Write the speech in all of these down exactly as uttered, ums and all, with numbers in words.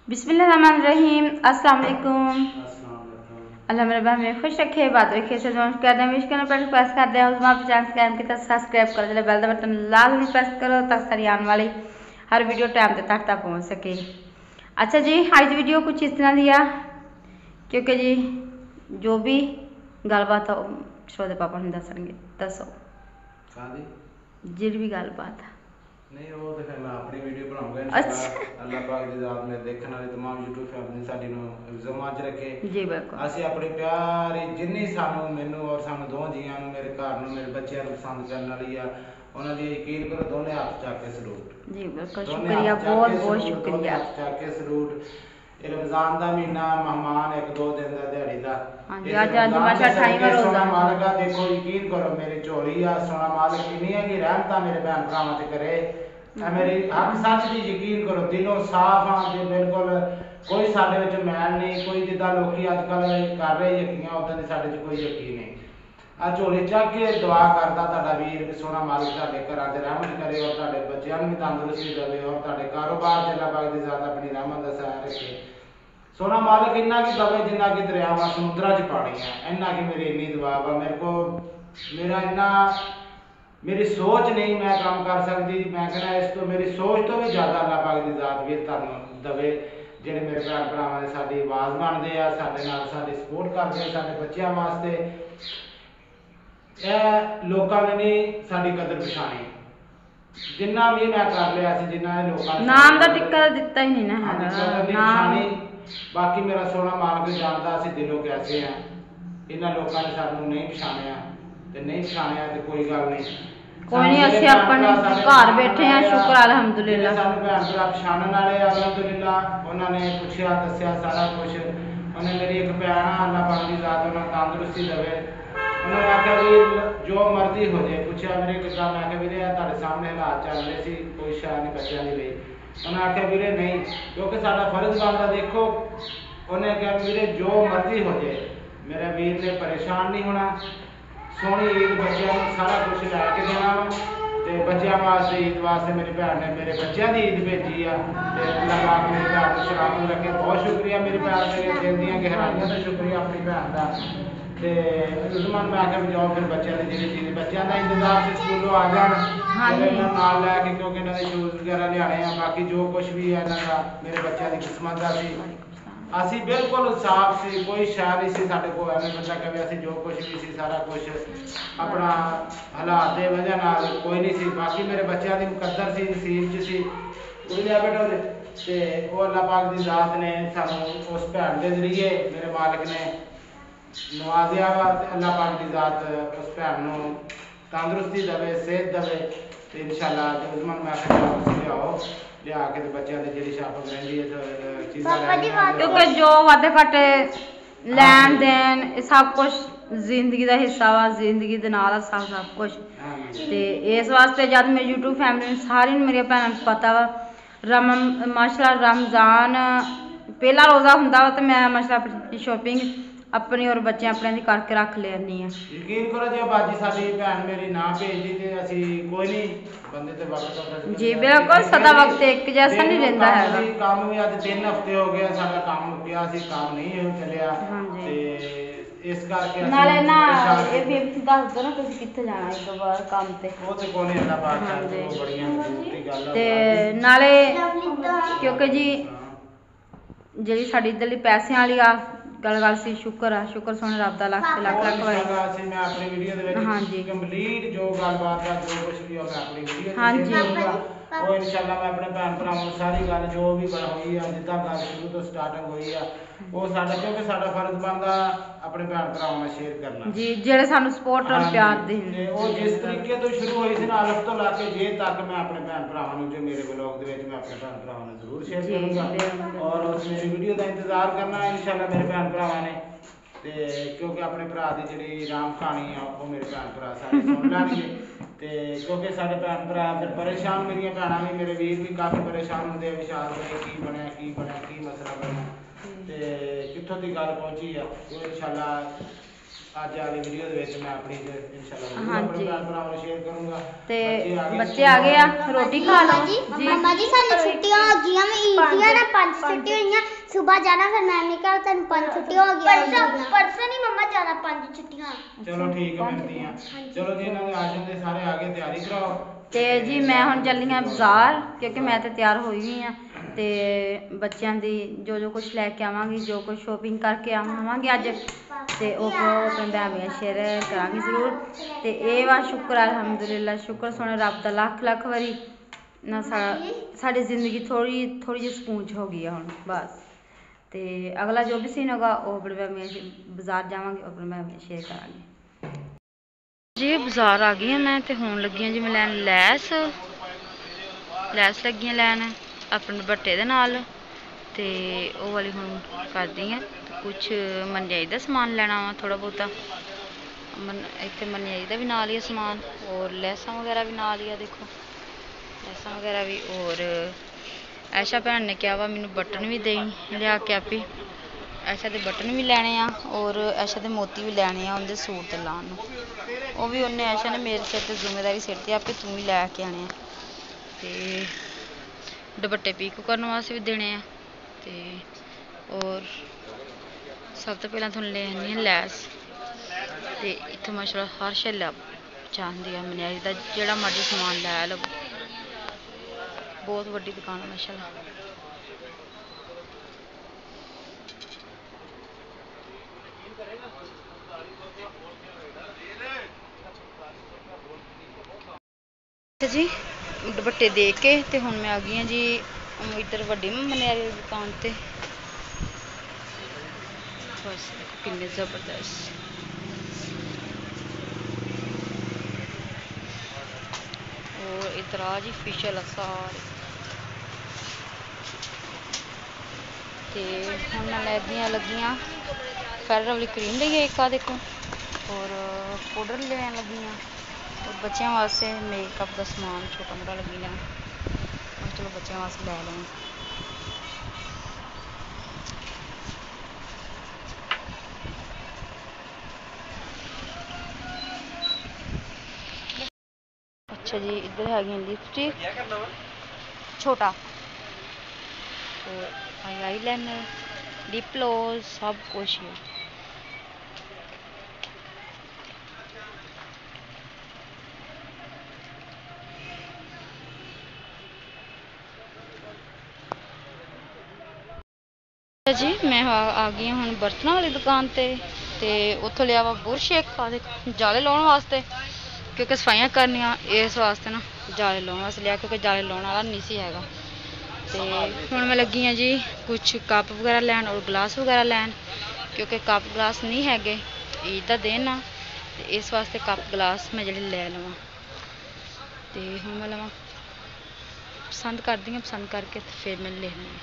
बिस्मिल्लाहिर्रहमानिर्रहीम। अस्सलाम वालेकुम। अल्लाह मेरे बहन में खुश रखे, बात रखे से जोश कर दें, विश करना पर प्रेस कर दें। उस मां चैनल स्कैम की तरह सब्सक्राइब कर दे, बेल दा बटन लाजमी प्रेस करो ताकि सारी आने वाली हर वीडियो टाइम ते तक तक पहुंच सके। अच्छा जी, आज वीडियो कुछ इस तरह दिया क्योंकि जी जो भी गलबात है शो दे पापा ने दसणगे। दसो जी भी गलबात नहीं वो तो फिर मैं अपनी वीडियो बनाऊंगा इंशाल्लाह। अल्लाह पाक दी ज़ात में देखने वाले तमाम यूट्यूब फैमिली साडी नु इज़्ज़त रखे जी बिल्कुल। ਅਸੀਂ अपनी प्यारी जिन्नी सानू मैनू और सानू दो जियां नु मेरे घर नु मेरे बच्चों नु पसंद करने वाली आ उन्हां दी यकीन करो दोने हाथ चक के सलूट। जी बिल्कुल शुक्रिया, बहुत बहुत शुक्रिया। चक के सलूट। ये रमजान दा महीना मेहमान एक दो दिन दा दिहाड़ी दा हां जी आज आज माशा अठाईवां रोजा मालिका देखो यकीन करो मेरी झोली आ सोना मालिक कितनी है कि रहमता मेरे बहन भरावां ते करे। ए मेरी हक सच दी यकीन करो दिलों साफ हां जे बिल्कुल कोई साडे विच मैल नहीं कोई जिद्दां लोकी अजकल कर रहे यकीन उदां दी साडे च कोई यकीन नहीं। आ झोली चक के दुआ करदा तुहाडा वीर कि सोना मालिक तुहाडे घरां ते रहमत करे और तुहाडे बच्चों नूं भी तंदुरुस्ती देवे और तुहाडे कारोबार ते अल्लाह पाक दी ज़ात अपनी रहमत दा साया रखे। सोना मालिक इन्ना की दवे जिन्ना की दरियावां समुद्रां च पानी है इन्ना की मेरी इन्नी दुआ वा मेरे को मेरा इन्ना मेरी सोच नहीं मैं काम कर सकती। मैं कहना इस तो मेरी सोच तो भी ज़्यादा अल्लाह पाक दी ज़ात भी तुहानूं दवे ਜਿਹੜੇ ਮੇਰੇ ਭੈਣ ਭਰਾਵਾਂ ਨੇ ਸਾਡੀ ਆਵਾਜ਼ ਬਣਦੇ ਆ ਸਾਡੇ ਨਾਲ ਸਾਡੀ ਸਪੋਰਟ ਕਰਦੇ ਆ ਸਾਡੇ ਬੱਚਿਆਂ ਵਾਸਤੇ ਇਹ ਲੋਕਾਂ ਨੇ ਨਹੀਂ ਸਾਡੀ ਕਦਰ ਪਛਾਣੀ ਜਿੰਨਾ ਵੀ ਮੈਂ ਕਰ ਲਿਆ ਸੀ ਜਿੰਨਾ ਇਹ ਲੋਕਾਂ ਨੇ ਨਾਮ ਦਾ ਟਿੱਕਾ ਦਿੱਤਾ ਹੀ ਨਹੀਂ ਨਾ ਨਾਮ ਬਾਕੀ ਮੇਰਾ ਸੋਹਣਾ ਮਾਲਕ ਜਾਣਦਾ ਅਸੀਂ ਦਿਲੋਂ ਕੈਸੇ ਆ ਇਹਨਾਂ ਲੋਕਾਂ ਨੇ ਸਾਨੂੰ ਨਹੀਂ ਪਛਾਣਿਆ ਤੇ ਨਹੀਂ ਪਛਾਣਿਆ ਤੇ ਕੋਈ ਗੱਲ ਨਹੀਂ कोई नहीं असि अपने घर बैठे हैं शुक्र अल्हम्दुलिल्लाह। सानू भैन भरा पछाणन वाले अल्हम्दुलिल्लाह उन्होंने पूछया दस्या सारा कुछ उन्हें मेरी एक भैन अल्लाह पाक दी ज़ात उन्हें तंदुरुस्ती देवे उन्होंने आख्या भी जो मर्जी हो जाए पूछया मेरे किदा मैं आख्या वीरे तुहाडे सामने हालात चल रहे सी कोई शय नहीं बच्चों दी लई उन्हें आख्या वीरे नहीं क्योंकि साडा फर्ज बनदा देखो उन्हें आख्या वीरे जो मर्जी हो जाए मेरे वीर ने परेशान नहीं होना सोहनी ईद बच्चों को सारा कुछ लैके देना तो बच्चों वास्ते ईद वास्ते मेरी भैन ने मेरे बच्चों की ईद भेजी है तो अल्लाह पाक मेरी भैन को सलामत रखे। बहुत शुक्रिया मेरी भैन मेरे दिल दी गहराइयां का शुक्रिया अपनी भैन का तो उस्मान मैं आख्या भी जाओ फिर बच्चों की जी चीज़ बच्चों का इंतजार से स्कूलों आ जान नाल लैके क्योंकि इन्होंने शूज़ वगैरह लियाने हैं बाकी जो कुछ भी है इन्हों का मेरे बच्चों की किस्मत का सी असी बिल्कुल साफ सी कोई शय नहीं सी साडे कोल एवें बंदा कहे असी जो कुछ भी सी सारा कुछ अपना हालात दे वजह नाल कोई नहीं सी बाकी मेरे बच्चों की मुकद्दर सी नसीब च सी कोई लिया बेटा ते वो अल्लाह पाक दी ज़ात ने सानू उस भैन के जरिए मेरे मालिक ने नवाजिया वा ते अल्लाह पाक दी ज़ात उस भैन नूं तंदुरुस्ती देवे सेहत देवे ते इंशाअल्लाह ते उस्मान मैं आख्या लियाओ लिया के ते बच्चों की जिहड़ी शापक रहिंदी है चीज़ां क्योंकि जो वादे घाटे लैन देन सब कुछ जिंदगी का हिस्सा वा जिंदगी दे नाल सब सब कुछ ते इस वास्ते जब मेरी यूट्यूब फैमिली सारी मेरी भैनों को पता वा रम माशाअल्लाह रमजान पहला रोज़ा हुंदा वा ते मैं माशाअल्लाह अपनी शॉपिंग अपनी और बच्चे अपने दी करके रख लेनी है। यकीन करो जे बाजी साडी भैन मेरी ना भेजदी ते असी कोई नहीं बंदे ते वक्त जी बिल्कुल सदा वक्त एक जैसा नहीं रहंदा है। काम भी अज तीन हफ्ते हो गए साडा काम मुक्या सी काम नहीं चलिया ते इस करके नाले ना ये भी दस दो ना तुसी कित्थे जाना इस तो बार काम ते वो ते कोने अल्लाह पाक जाने वो बड़ियां जरूरी गल ते नाले क्योंकि जी जेडी साडी इधरली पैसे वाली आ गल गल सी शुक्र है शुक्र सोने रब दा लख लख लख होए मैं अपनी वीडियो दे विच हां जी कंप्लीट जो गलबात है जो कुछ भी मैं अपनी वीडियो हां जी वो इंशाल्लाह मैं अपने भैन भरावां सारी गल जो भी बन हुई है जिद्दां गल शुरू तो स्टार्टिंग हुई है वो साडा क्योंकि साडा फर्ज बनदा अपने भैन भरावां नाल शेयर करना जी जेड़े सानू सपोर्ट और प्यार देन ते वो जिस तरीके तो शुरू हुई सी ना अल्फ तो लाके जे तक मैं अपने भैन भरावां नूं जो मेरे ब्लॉग दे विच मैं अपने भैन भरावां नाल जरूर शेयर करूंगा और उस मेरी वीडियो का इंतजार करना इंशाल्लाह मेरे भैन भरावां ने ते क्योंकि अपने भरा की जी राम कहानी है वो मेरे भैन भरा सारे सुन लैणगे ते क्योंकि सारे भैन भरा फिर परेशान मेरी भैन भी मेरे वीर भी काफ़ी परेशान होंगे विशाल भाई की बनया की बनया की मसला बनया ते कित्थों की गल पहुंची है वो इंशाल्लाह ਅੱਜ ਵਾਲੀ ਵੀਡੀਓ ਦੇ ਵਿੱਚ ਮੈਂ ਆਪਣੀ ਇੰਸ਼ਾਅੱਲਾ ਹਾਂਜੀ ਭਰਾ ਨੂੰ ਸ਼ੇਅਰ ਕਰੂੰਗਾ। ਤੇ ਬੱਚੇ ਆ ਗਏ ਆ, ਰੋਟੀ ਖਾ ਲਓ ਜੀ। मम्मा जी सानू छुट्टियां हो गई मैं ईद है ना पांच छुट्टी हुई हैं सुबह जाना फिर मैं निकल तन पांच छुट्टी हो गई परसों परसों नहीं मम्मा जाना पांच छुट्टियां। चलो ठीक है मिलती हैं। चलो जी इन्होंने आ जाते सारे आगे तैयारी कराओ ਤੇ ਜੀ ਮੈਂ ਹੁਣ ਚੱਲੀ ਹਾਂ ਬਾਜ਼ਾਰ ਕਿਉਂਕਿ ਮੈਂ ਤੇ ਤਿਆਰ ਹੋਈ ਹੋਈ ਹਾਂ ਤੇ ਬੱਚਿਆਂ ਦੀ ਜੋ ਜੋ ਕੁਝ ਲੈ ਕੇ ਆਵਾਂਗੀ, ਜੋ ਕੁਝ ਸ਼ੋਪਿੰਗ ਕਰਕੇ ਆਵਾਂਗੇ ਅੱਜ ਤੇ ਉਹ ਆਪਣੇ ਭੈਣ ਨਾਲ ਸ਼ੇਅਰ ਕਰਾਂਗੀ ਜ਼ਰੂਰ। ਤੇ ਇਹ ਵਾ ਸ਼ੁਕਰ ਅਲਹਮਦੁਲਿਲਾ, ਸ਼ੁਕਰ ਸੋਹਣੇ ਰੱਬ ਦਾ ਲੱਖ ਲੱਖ ਵਾਰੀ ਨਾ ਸਾਡੀ ਜ਼ਿੰਦਗੀ ਥੋੜੀ ਥੋੜੀ ਜਿਹੀ ਸਕੂਨ ਚ ਹੋ ਗਈ ਆ ਹੁਣ ਬਸ। ਤੇ ਅਗਲਾ ਜੋ ਵੀ ਸੀਨ ਹੋਗਾ ਉਹ ਆਪਣੇ ਭੈਣ ਨਾਲ ਬਾਜ਼ਾਰ ਜਾਵਾਂਗੇ, ਆਪਣੇ ਭੈਣ ਨਾਲ ਸ਼ੇਅਰ ਕਰਾਂਗੇ जी। बाजार आ गई मैं तो होन लगी जी मैं लैन लैस लैस लगी लैन अपने दुपट्टे दे नाल ते ओह वाली हुन करदी हैं। कुछ मनजाई दा समान लैना वा थोड़ा बहुता मन इत्थे मनजाई दा भी नाल ही समान और लैसां वगैरह भी नाल ही आ, देखो लैसां वगैरह भी। और ऐशा भैन ने कहा वा मैनू बटन भी देई लिया के आपी, ऐशा दे बटन भी लैने आ और ऐशा दे मोती भी लैने आ उनके सूट ते लान नूं। ਉਹ ਵੀ ਉਹਨੇ ਐਸ਼ਾ ਨੇ ਮੇਰੇ ਸਿਰ ਤੇ ਜ਼ਿੰਮੇਵਾਰੀ ਸਿਰ ਤੇ ਆਪੇ ਤੂੰ ਵੀ ਲੈ ਕੇ ਆਣੇ ਆ ਤੇ ਦੁਪੱਟੇ ਪੀਕੋ ਕਰਨ ਵਾਸਤੇ ਵੀ ਦੇਣੇ ਆ। ਤੇ ਔਰ ਸਭ ਤੋਂ ਪਹਿਲਾਂ ਤੁਹਾਨੂੰ ਲੈ ਆਉਂਦੀ ਹਾਂ ਲੈਸ ਤੇ ਇੱਥੇ ਮਾਸ਼ਾਅੱਲਾ ਹਰ ਸ਼ੈ ਲੱਭ ਜਾਂਦੀ ਆ, ਮਨਿਆਰੀ ਦਾ ਜਿਹੜਾ ਮਰਜ਼ੀ ਸਮਾਨ ਲੈ ਲਓ, ਬਹੁਤ ਵੱਡੀ ਦੁਕਾਨ ਹੈ ਮਾਸ਼ਾਅੱਲਾ। जी दुपट्टे दे के ते हुण मैं आ गई जी इधर वड्डी मनियारी दी दुकान ते। बस देखो किन्ने जबरदस्त और इधर आ जी फिशल सारे ते हुण मैं लगियां लगियां फेयर लवली क्रीम ली एक आ देखो और पाउडर लेने लगी और बच्चों वास्ते मेकअप का समान छोटा मोटा लगी लैन और चलो बच्चों वास्ते लै लें। अच्छा जी इधर है लिपस्टिक छोटा और आई लाइनर लिप ग्लोस सब कुछ है। जी मैं आ गई हूँ बर्तनों वाली दुकान ते ते उत्थों लिया वा बुरश एक जाले लाने वास्ते क्योंकि सफाइयां करनियां इस वास्ते ना जाले लाने वास्ते लिया क्योंकि जाले लाने वाला नहीं सी हैगा। ते हुण मैं लगी हाँ जी कुछ कप वगैरह लैन और गिलास वगैरह लैन क्योंकि कप गिलास नहीं हैगे, ईद दा दिन आ ते इस वास्ते कप गिलास मैं जेह्ड़े लै लवां। ते हुण मैं लवां पसंद करदी हां, पसंद करके फिर मैं ले लवां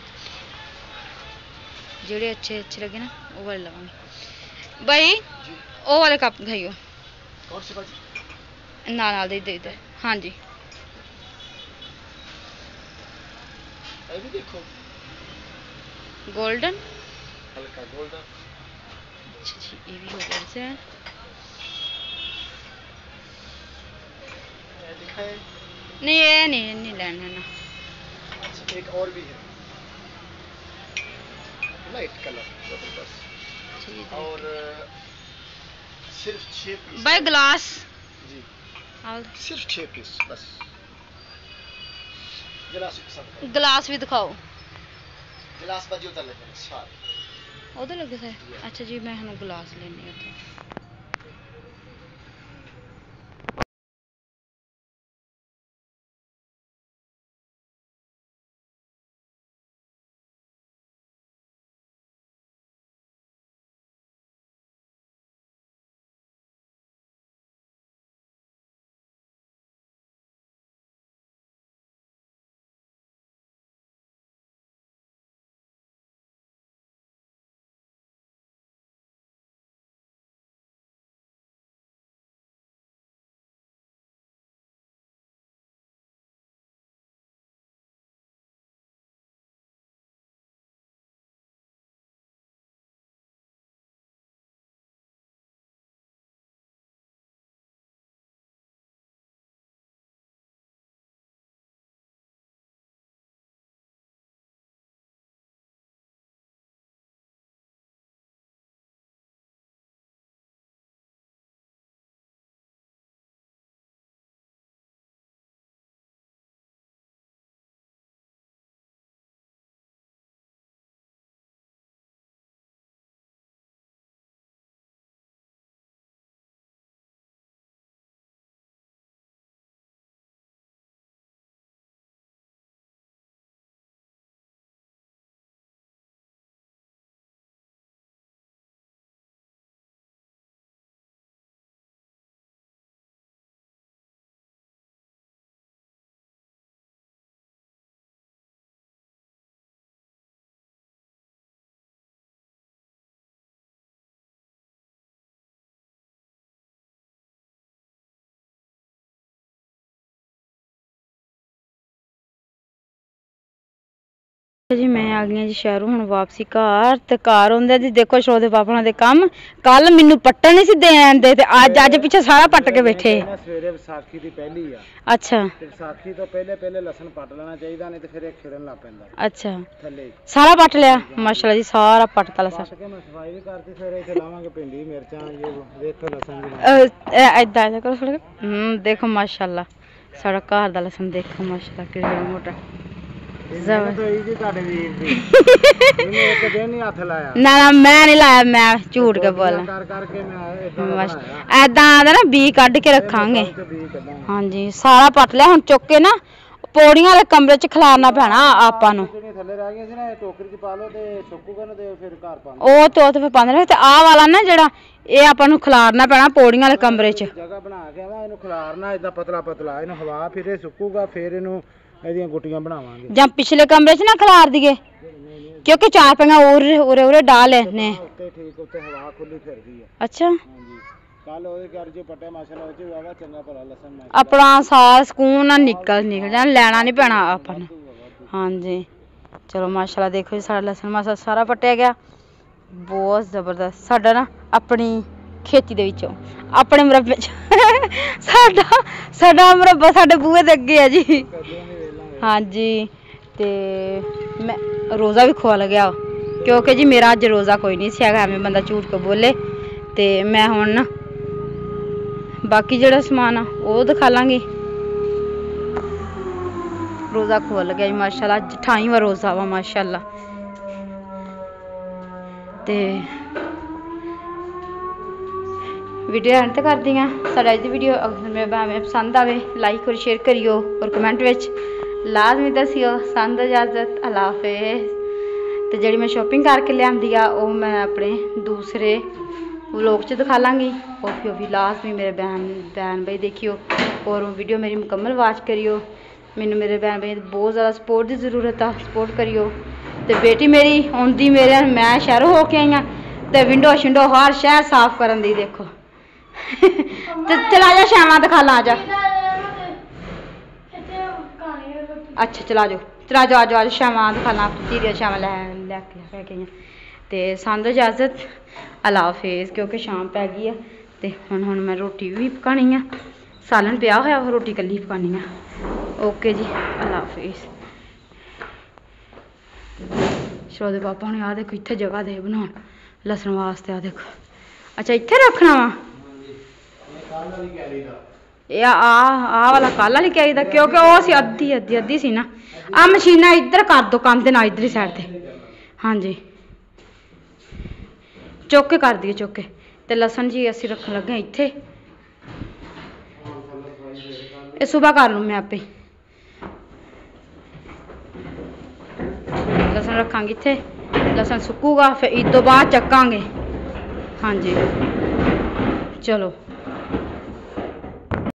जेड़े अच्छे अच्छे लगे ना वो वाले लवांगी। भाई वो वाले कप दिखाइयो ना नाल दे दे इधर। हाँ जी भी देखो गोल्डन हल्का गोल्डन। अच्छा जी ये भी हो गया से दिखाए नहीं ये नहीं नहीं लेना ना। एक और भी है लाइट कलर जबरदस्त और सिर्फ छह पीस भाई गिलास जी सिर्फ छह पीस बस। गिलास गिलास भी दिखाओ गिलास बाजी उधर लगे सारे उधर लगे थे। अच्छा जी मैं हूँ गिलास लेने उधर। जी मैं आ गई जी शहरों हुण वापसी घर ते घर आउंदे जी देखो शो दे पापा दे काम कल मैनू पट्टन नहीं सी देन दे ते अज अज पिछे सारा पट के बैठे सवेरे विसाखी दी पहली आ अच्छा ते विसाखी तो पहले पहले लसन पट लेना चाहिदा नहीं ते फिर एक खिरन ला पैंदा अच्छा थल्ले सारा पट लिया माशाल्लाह जी सारा पटता लसन पट के मैं सफाई भी करती फिर इथे लावांगे भिंडी मिर्चां ये देखो लसन दी ऐदा ऐदा करो थोड़ा हम्म देखो माशाल्लाह सारा घर दा लसन देखो माशाल्लाह कितना मोटा तो जी ਤੁਹਾਡੇ ਵੀਰ ਦੀ ਇਹਨੇ ਇੱਕ ਦਿਨ ਨਹੀਂ ਹੱਥ ਲਾਇਆ ना ना मैं नहीं लाया मैं झूठ के बोला ਕਰ ਕਰਕੇ ਮੈਂ ਇਦਾਂ बस ऐदा आंदा ना बी कढ़ के रखांगे हाँ जी सारा पट लिया हुण चुक के ना पौड़ियां वाले कमरे च खिलारना पैना आपां नूं ਜਿਹੜੀਆਂ ਥੱਲੇ ਰਹਿ ਗਈਆਂ ਸੀ ਨਾ ਇਹ ਟੋਕਰੀ 'ਚ ਪਾ ਲਓ ਤੇ ਸੁੱਕੂਗਾ ਨਾ ਤੇ ਫਿਰ ਘਰ ਪਾ ਉਹ ਤੇ ਉਹ ਤੇ ਫਿਰ ਪਾਉਂਦੇ ਨੇ ਤੇ ਆਹ ਵਾਲਾ ਨਾ ਜਿਹੜਾ ਇਹ ਆਪਾਂ ਨੂੰ ਖਿਲਾਰਨਾ ਪੈਣਾ ਪੌੜੀਆਂ ਵਾਲੇ ਕਮਰੇ 'ਚ ਜਗ੍ਹਾ ਬਣਾ ਕੇ ਆਵਾ ਇਹਨੂੰ ਖਿਲਾਰਨਾ ਇਦਾਂ ਪਤਲਾ ਪਤਲਾ ਇਹਨੂੰ ਹਵਾ ਫਿਰੇ ਸੁੱਕੂਗਾ ਫਿਰ ਇਹਨੂੰ ਇਹਦੀਆਂ ਗੁੱਟੀਆਂ ਬਣਾਵਾਂਗੇ ਜਾਂ ਪਿਛਲੇ ਕਮਰੇ 'ਚ ਨਾ ਖਿਲਾਰ ਦਈਏ ਕਿਉਂਕਿ ਚਾਰ ਪੰਗਾ ਉਰੇ ਉਰੇ ਉਰੇ ਡਾਲ ਨੇ ਉੱਤੇ ਠੀਕ ਉੱਤੇ ਹਵਾ ਖੁੱਲੀ ਫਿਰਦੀ ਹੈ ਅੱਛਾ ਹਾਂਜੀ ਕੱਲ ਉਹਦੇ ਘਰ ਜੋ ਪੱਟੇ ਮਾਸ਼ਾਅੱਲਾ ਉਹ ਚ ਵਾਵਾ ਚੰਗਾ ਭਲਾ ਲਸਣ ਮੈਂ ਆਪਣਾ ਸਾਰ ਸਕੂਨ ਨਾਲ ਨਿਕਲ ਨਿਕਲ ਜਾਣਾ ਲੈਣਾ ਨਹੀਂ ਪੈਣਾ ਆਪਾਂ ਨੂੰ ਹਾਂਜੀ ਚਲੋ ਮਾਸ਼ਾਅੱਲਾ ਦੇਖੋ ਜੀ ਸਾਡਾ ਲਸਣ ਮਾਸਾ ਸਾਰਾ ਪੱਟਿਆ ਗਿਆ ਬਹੁਤ ਜ਼ਬਰਦਸਤ ਸਾਡਾ ਨਾ ਆਪਣੀ ਖੇਤੀ ਦੇ ਵਿੱਚੋਂ ਆਪਣੇ ਮੁਰੱਬੇ 'ਚ ਸਾਡਾ ਸਾਡਾ ਮੁਰੱਬਾ ਸਾਡੇ ਬੂਹੇ ਦੇ ਅੱਗੇ ਆ ਜੀ ਹਾਂਜੀ ਤੇ ਮੈਂ ਰੋਜ਼ਾ ਵੀ ਖੋਲ ਗਿਆ ਕਿਉਂਕਿ ਜੀ ਮੇਰਾ ਅੱਜ ਰੋਜ਼ਾ ਕੋਈ ਨਹੀਂ ਸੀ ਹੈਗਾ ਐਵੇਂ ਬੰਦਾ ਝੂਠ ਕੇ ਬੋਲੇ ਤੇ ਮੈਂ ਹੁਣ ਨਾ ਬਾਕੀ ਜਿਹੜਾ ਸਮਾਨ ਆ ਉਹ ਦਿਖਾ ਲਾਂਗੀ ਰੋਜ਼ਾ ਖੋਲ ਗਿਆ ਜੀ ਮਾਸ਼ਾਅੱਲਾ ਅੱਜ ਅਠਾਈਵਾਂ ਰੋਜ਼ਾ ਵਾ ਮਾਸ਼ਾਅੱਲਾ ਤੇ वीडियो एंड तक कर दी साढ़ा अज की वीडियो अगर मेरे भावे पसंद आए लाइक और शेयर करियो और कमेंट में लाजमी दसियो पसंद इजाजत अल्लाह हाफिज़ तो जी मैं शॉपिंग करके लिया वो मैं अपने दूसरे व्लॉग च दिखा लाँगी और भी भी लाजमी मेरे बहन बहन भाई देखियो और वीडियो मेरी मुकम्मल वाच करियो मैनू मेरे बहन भाई बहुत ज़्यादा सपोर्ट की जरूरत है सपोर्ट करियो तो बेटी मेरी आँदी मेरे मैं शहरों हो के आई हाँ तो विंडो शिंडो हर शहर साफ करन दी देखो चला जा श्यामा दिखा ला जा अच्छा चला जाओ चला जाओ आ जाओ श्यामा दिखा ला धीरे श्यामा लै लैके लैके ते संद इजाजत अल्लाह हाफिज़ क्योंकि शाम पै गई है तो हुण हुण मैं रोटी भी पकानी है सालन पिया होया रोटी कल्ली पकानी है ओके जी अल्लाह हाफिज़ शो दे पापा ने आ देखो इत्थे जगह दे बनाउण लसन वास्ते आ देखो अच्छा इत्थे रखना वा आ आ वाला कल वाली कैरी दा क्योंकि वो सी अद्धी अद्धी अद्धी सी ना आ मशीना इधर कर दो कंध ना इधर ही साइड ते हाँ जी चुक के कर दिए चुक के ते लसन जी असी रखन लगे इत्थे ये सुबह कर लूँ मैं आपे लसन रखांगे इत्थे लसन सुकूगा फिर ईद तो बाद चक्कांगे हाँ जी चलो